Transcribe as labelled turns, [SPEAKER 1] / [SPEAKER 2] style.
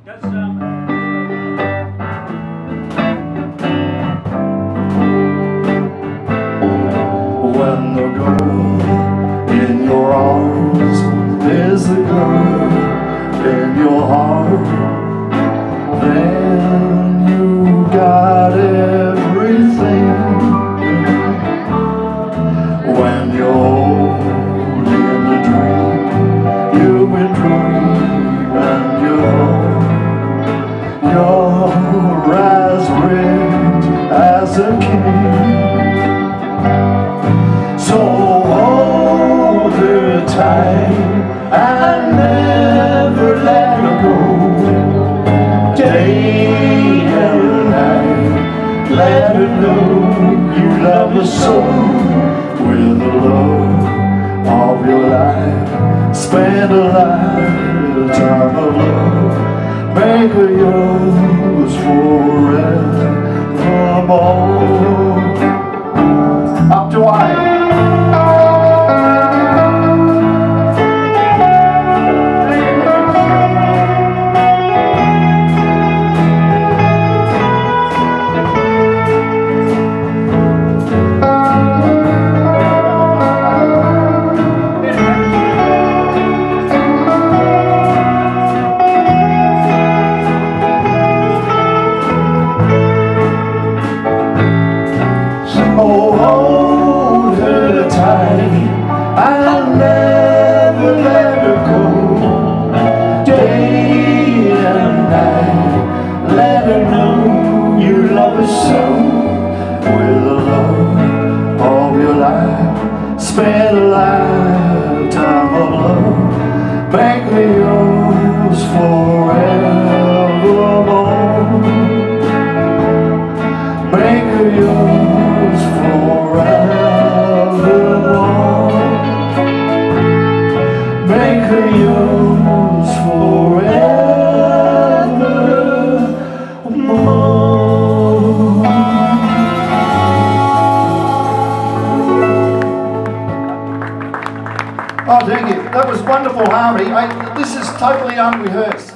[SPEAKER 1] When the girl in your arms is the girl in your heart, then you got everything. When you're holding the dream you've been dreaming, you're as rich as a king. So hold her tight and never let her go. Day and night, let her know you love her so. With the love of your life, spend a lifetime of love. Make her yours forevermore. Up to I. Oh, hold her tight, I'll never let her go. Day and night, let her know you love her so. With the love of your life, spend a lifetime of love. Make her yours forevermore. Make her yours forevermore. Make her yours forevermore. Oh, thank you. That was wonderful harmony. This is totally unrehearsed.